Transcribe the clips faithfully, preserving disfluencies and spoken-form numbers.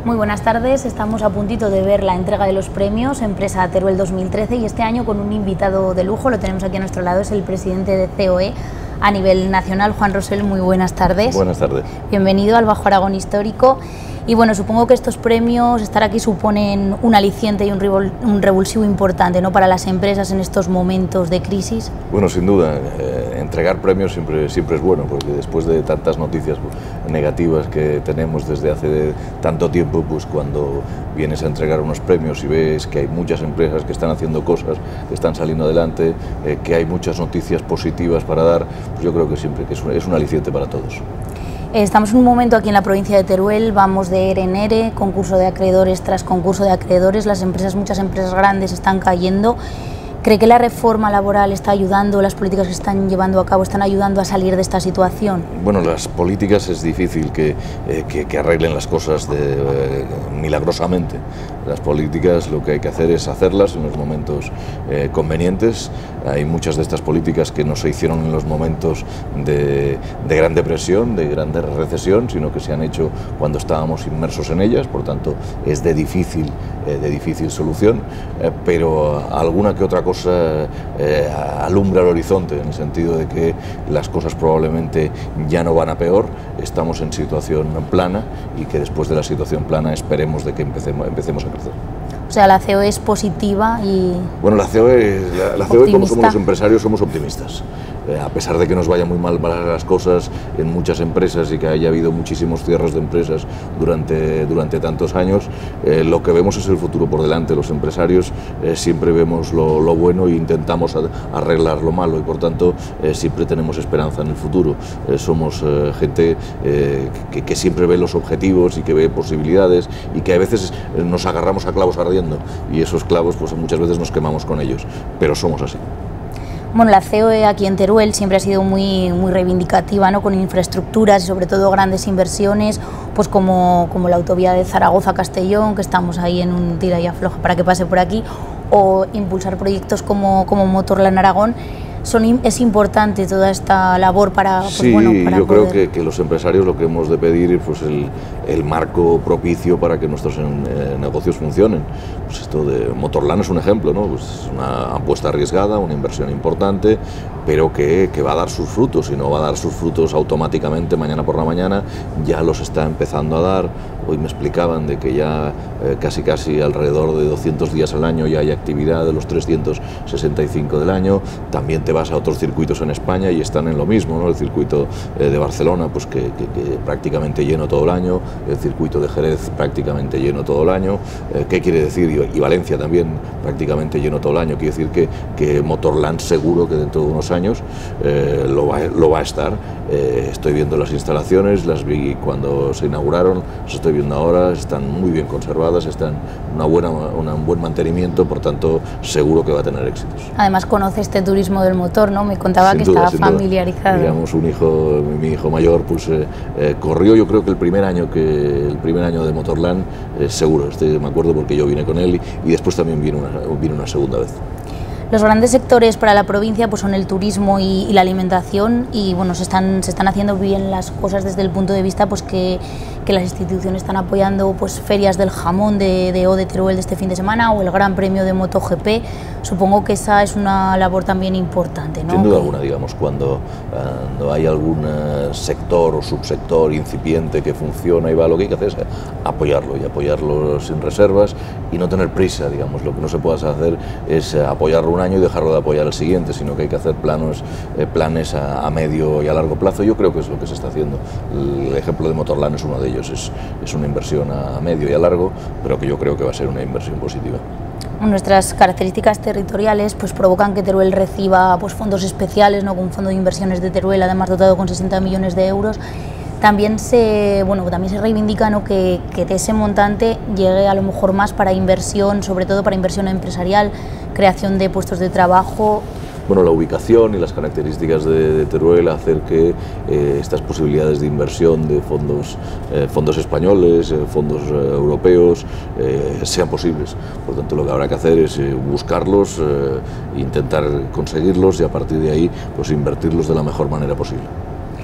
Muy buenas tardes, estamos a puntito de ver la entrega de los premios Empresa Teruel dos mil trece y este año con un invitado de lujo, lo tenemos aquí a nuestro lado, es el presidente de C O E a nivel nacional, Juan Rosell. Muy buenas tardes. Buenas tardes. Bienvenido al Bajo Aragón Histórico. Y bueno, supongo que estos premios, estar aquí, suponen un aliciente y un, revol un revulsivo importante, ¿no?, para las empresas en estos momentos de crisis. Bueno, sin duda, eh, entregar premios siempre, siempre es bueno, porque después de tantas noticias negativas que tenemos desde hace tanto tiempo, pues cuando vienes a entregar unos premios y ves que hay muchas empresas que están haciendo cosas, que están saliendo adelante, eh, que hay muchas noticias positivas para dar, pues yo creo que siempre que es un, es un aliciente para todos. Estamos en un momento aquí en la provincia de Teruel, vamos de ERE en ERE, concurso de acreedores tras concurso de acreedores, las empresas, muchas empresas grandes están cayendo. ¿Cree que la reforma laboral está ayudando, las políticas que están llevando a cabo están ayudando a salir de esta situación? Bueno, las políticas es difícil que, eh, que, que arreglen las cosas de, eh, milagrosamente. Las políticas lo que hay que hacer es hacerlas en los momentos eh, convenientes. Hay muchas de estas políticas que no se hicieron en los momentos de, de gran depresión, de gran recesión, sino que se han hecho cuando estábamos inmersos en ellas, por tanto es de difícil, eh, de difícil solución, eh, pero alguna que otra cosa eh, alumbra el horizonte, en el sentido de que las cosas probablemente ya no van a peor, estamos en situación plana y que después de la situación plana esperemos de que empecemos, empecemos a crecer. O sea, la C O E es positiva y... Bueno, la C O E, la, la C O E como, como los empresarios somos optimistas. Eh, a pesar de que nos vaya muy mal para las cosas en muchas empresas y que haya habido muchísimos cierres de empresas durante, durante tantos años, eh, lo que vemos es el futuro por delante. Los empresarios eh, siempre vemos lo, lo bueno e intentamos a, arreglar lo malo y por tanto eh, siempre tenemos esperanza en el futuro. Eh, somos eh, gente eh, que, que siempre ve los objetivos y que ve posibilidades y que a veces eh, nos agarramos a clavos ardiendo y esos clavos pues muchas veces nos quemamos con ellos, pero somos así. Bueno, la C O E aquí en Teruel siempre ha sido muy, muy reivindicativa, ¿no?, con infraestructuras y sobre todo grandes inversiones, pues como, como la autovía de Zaragoza-Castellón, que estamos ahí en un tira y afloja para que pase por aquí, o impulsar proyectos como, como Motorland Aragón. Son, es importante toda esta labor para... Pues, sí, bueno, para yo poder... creo que, que los empresarios lo que hemos de pedir es pues, el, el marco propicio para que nuestros eh, negocios funcionen. Pues esto de Motorland es un ejemplo, ¿no? Pues es una apuesta arriesgada, una inversión importante, pero que, que va a dar sus frutos, y no va a dar sus frutos automáticamente mañana por la mañana, ya los está empezando a dar. Hoy me explicaban de que ya eh, casi casi alrededor de doscientos días al año ya hay actividad de los trescientos sesenta y cinco del año. También te vas a otros circuitos en España y están en lo mismo, ¿no? El circuito eh, de Barcelona, pues que, que, que prácticamente lleno todo el año, el circuito de Jerez prácticamente lleno todo el año. Eh, ¿Qué quiere decir? Y Valencia también prácticamente lleno todo el año. Quiere decir que, que Motorland seguro que dentro de unos años eh, lo, va, lo va a estar. Eh, estoy viendo las instalaciones, las vi cuando se inauguraron, las estoy viendo ahora, están muy bien conservadas, están en una buena, una, un buen mantenimiento, por tanto seguro que va a tener éxitos. Además conoce este turismo del motor, ¿no? Me contaba sin que duda, estaba familiarizado. Digamos, un hijo, mi hijo mayor, pues eh, eh, corrió, yo creo que el primer año que el primer año de Motorland, eh, seguro, este, me acuerdo porque yo vine con él y, y después también vine una, vine una segunda vez. Los grandes sectores para la provincia pues son el turismo y, y la alimentación y bueno, se están, se están haciendo bien las cosas desde el punto de vista pues que, que las instituciones están apoyando pues ferias del jamón de, de O de Teruel de este fin de semana o el Gran Premio de MotoGP. Supongo que esa es una labor también importante, ¿no? Sin duda alguna, digamos, cuando, cuando hay algún sector o subsector incipiente que funciona y va, lo que hay que hacer es apoyarlo y apoyarlo sin reservas y no tener prisa, digamos. Lo que no se puede hacer es apoyarlo un año y dejarlo de apoyar el siguiente, sino que hay que hacer planos, eh, planes a, a medio y a largo plazo. Yo creo que es lo que se está haciendo. El ejemplo de Motorland es uno de ellos, es, es una inversión a medio y a largo, pero que yo creo que va a ser una inversión positiva. Nuestras características territoriales pues provocan que Teruel reciba pues fondos especiales, ¿no?, con un fondo de inversiones de Teruel, además dotado con sesenta millones de euros. También se, bueno, también se reivindica, ¿no?, que, que de ese montante llegue a lo mejor más para inversión, sobre todo para inversión empresarial, creación de puestos de trabajo. Bueno, la ubicación y las características de, de Teruel hacer que eh, estas posibilidades de inversión de fondos, eh, fondos españoles, eh, fondos eh, europeos, eh, sean posibles. Por tanto, lo que habrá que hacer es eh, buscarlos, eh, intentar conseguirlos y a partir de ahí pues invertirlos de la mejor manera posible.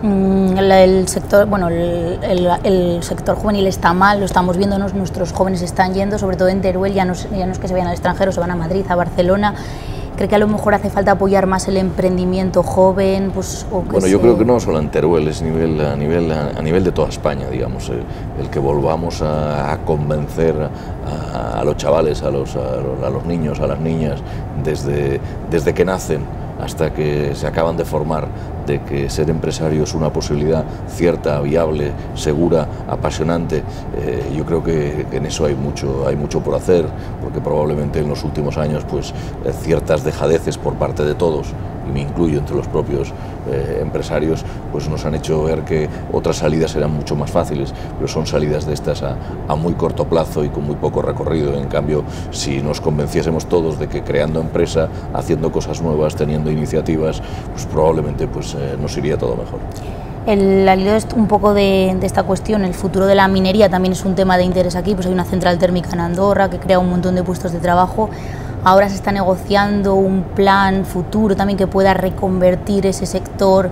El, el sector, bueno, el, el, el sector juvenil está mal, lo estamos viendo, ¿no? Nuestros jóvenes están yendo, sobre todo en Teruel, ya no, ya no es que se vayan al extranjero, se van a Madrid, a Barcelona. ¿Cree que a lo mejor hace falta apoyar más el emprendimiento joven? Pues, o que bueno, se... yo creo que no solo en Teruel, es nivel, a, nivel, a, a nivel de toda España, digamos, el, el que volvamos a, a convencer a, a los chavales, a los, a, los, a los niños, a las niñas, desde, desde que nacen hasta que se acaban de formar, de que ser empresario es una posibilidad cierta, viable, segura, apasionante. Eh, yo creo que en eso hay mucho, hay mucho por hacer, porque probablemente en los últimos años pues, eh, ciertas dejadeces por parte de todos, y me incluyo entre los propios eh, empresarios, pues nos han hecho ver que otras salidas eran mucho más fáciles, pero son salidas de estas a, a muy corto plazo y con muy poco recorrido. En cambio, si nos convenciésemos todos de que creando empresa, haciendo cosas nuevas, teniendo iniciativas, pues probablemente pues, eh, nos iría todo mejor. El, al hilo un poco de, de esta cuestión, el futuro de la minería también es un tema de interés aquí, pues hay una central térmica en Andorra que crea un montón de puestos de trabajo. Ahora se está negociando un plan futuro también que pueda reconvertir ese sector.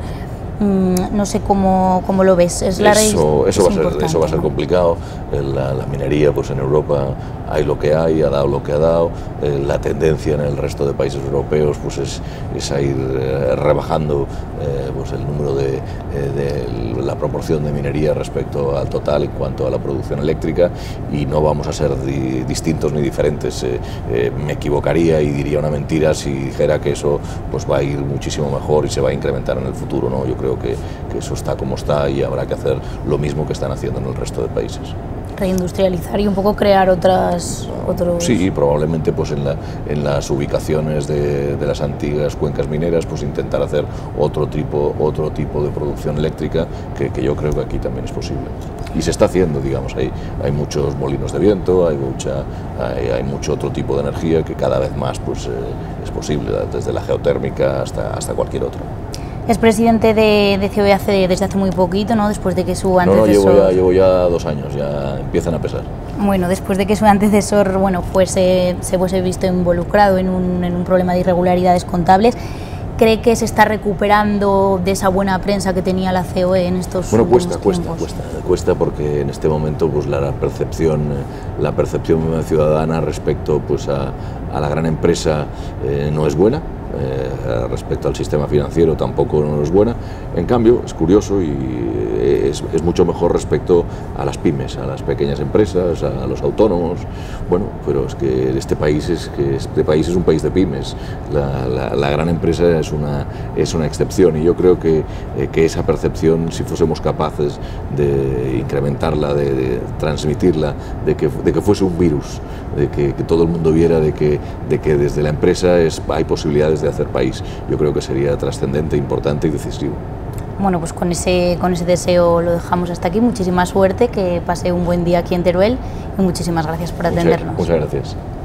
No sé cómo, cómo lo ves. Es la eso, raíz, eso, es va a ser, eso va a ser complicado. La, la minería pues en Europa hay lo que hay, ha dado lo que ha dado. La tendencia en el resto de países europeos pues es, es a ir rebajando eh, pues el número de, de la proporción de minería respecto al total en cuanto a la producción eléctrica, y no vamos a ser di, distintos ni diferentes. Eh, eh, me equivocaría y diría una mentira si dijera que eso pues va a ir muchísimo mejor y se va a incrementar en el futuro, ¿no? Yo creo que, que eso está como está y habrá que hacer lo mismo que están haciendo en el resto de países. Reindustrializar y un poco crear otras... Otros... Sí, probablemente pues en, la, en las ubicaciones de, de las antiguas cuencas mineras pues intentar hacer otro tipo, otro tipo de producción eléctrica que, que yo creo que aquí también es posible. Y se está haciendo, digamos, hay, hay muchos molinos de viento, hay, mucha, hay, hay mucho otro tipo de energía que cada vez más pues, eh, es posible, desde la geotérmica hasta, hasta cualquier otro. Es presidente de, de C O E hace, desde hace muy poquito, ¿no? Después de que su antecesor... No, no, llevo ya, llevo ya dos años, ya empiezan a pesar. Bueno, después de que su antecesor, bueno, fuese, se fuese visto involucrado en un, en un problema de irregularidades contables, ¿cree que se está recuperando de esa buena prensa que tenía la C O E en estos bueno, últimos cuesta, cuesta, tiempos? cuesta, cuesta porque en este momento pues la percepción, la percepción ciudadana respecto pues a, a la gran empresa eh, no es buena. Eh, respecto al sistema financiero tampoco no es buena. En cambio, es curioso y es, es mucho mejor respecto a las pymes, a las pequeñas empresas, a los autónomos. Bueno, pero es que este país es, que este país es un país de pymes. La, la, la gran empresa es una, es una excepción, y yo creo que, eh, que esa percepción, si fuésemos capaces de incrementarla, de, de transmitirla, de que, de que fuese un virus, de que, que todo el mundo viera de que, de que desde la empresa es, hay posibilidades de hacer país, yo creo que sería trascendente, importante y decisivo. Bueno, pues con ese, con ese deseo lo dejamos hasta aquí. Muchísima suerte, que pase un buen día aquí en Teruel y muchísimas gracias por atendernos. Muchas, muchas gracias.